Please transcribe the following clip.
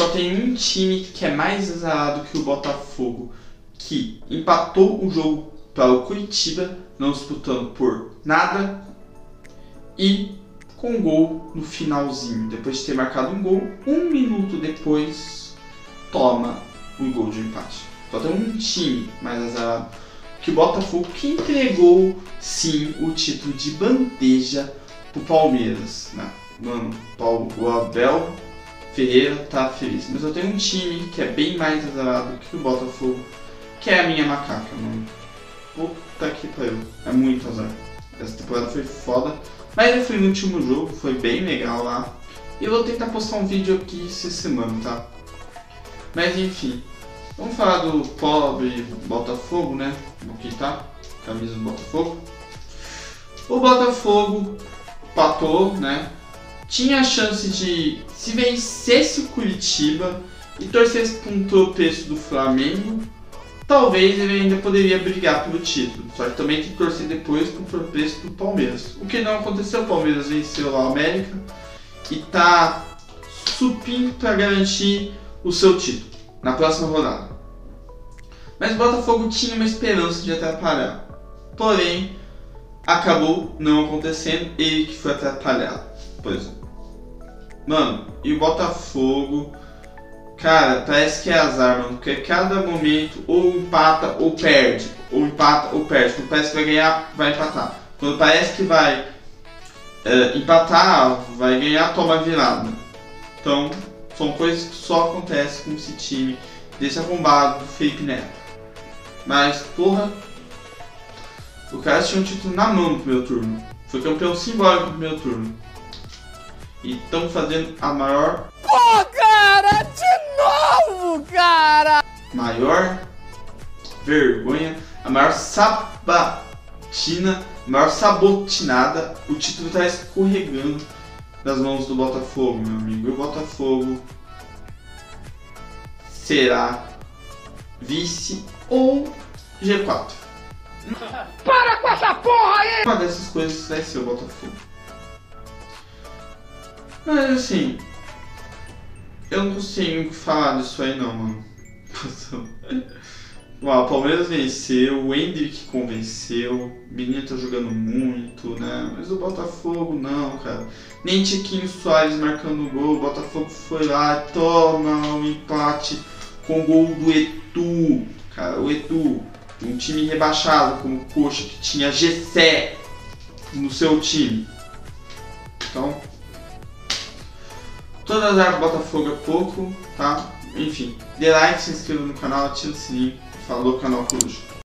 tem um time que é mais azarado que o Botafogo, que empatou o jogo para o Curitiba, não disputando por nada, e com gol no finalzinho. Depois de ter marcado um gol, 1 minuto depois, toma o gol de empate. Só tem um time mais azarado que o Botafogo, que entregou sim o título de bandeja pro Palmeiras, né? Mano, o Abel Ferreira tá feliz. Mas eu tenho um time que é bem mais azarado que o Botafogo, que é a minha macaca, mano. Puta que pariu. É muito azar. Essa temporada foi foda. Mas eu fui no último jogo, foi bem legal lá. E eu vou tentar postar um vídeo aqui essa semana, tá? Mas enfim. Vamos falar do pobre Botafogo, né? Aqui tá. Camisa do Botafogo. O Botafogo empatou, né? Tinha a chance de, se vencesse o Curitiba e torcesse para um tropeço do Flamengo, talvez ele ainda poderia brigar pelo título. Só que também tem que torcer depois para o tropeço do Palmeiras. O que não aconteceu, o Palmeiras venceu lá o América e tá supinho para garantir o seu título na próxima rodada. Mas o Botafogo tinha uma esperança de atrapalhar. Porém, acabou não acontecendo, ele que foi atrapalhado. Por exemplo. Mano, e o Botafogo, cara, parece que é azar, mano, porque cada momento ou empata ou perde, ou empata ou perde. Quando parece que vai ganhar, vai empatar. Quando parece que vai empatar, vai ganhar, toma virada. Então, são coisas que só acontecem com esse time desse arrombado do Felipe Neto. Mas, porra, o cara tinha um título na mão no primeiro turno. Foi campeão simbólico no primeiro turno. E estão fazendo a maior... Pô, cara! De novo, cara! Maior vergonha, a maior sabatina, a maior sabotinada. O título está escorregando das mãos do Botafogo, meu amigo. E o Botafogo será vice ou G4. Para com essa porra aí! Uma dessas coisas vai ser o Botafogo. Mas assim, eu não consigo o que falar disso aí não, mano. Bom, o Palmeiras venceu, o Endrick convenceu, o menino tá jogando muito, né? Mas o Botafogo não, cara. Nem Tiquinho Soares marcando o gol, o Botafogo foi lá, toma um empate com o gol do Etu. Cara, o Etu, um time rebaixado como o Coxa, que tinha Gessé no seu time. Então, todas as áreas do Botafogo é pouco, tá? Enfim, dê like, se inscreva no canal, ative o sininho. Falou, canal Coruja.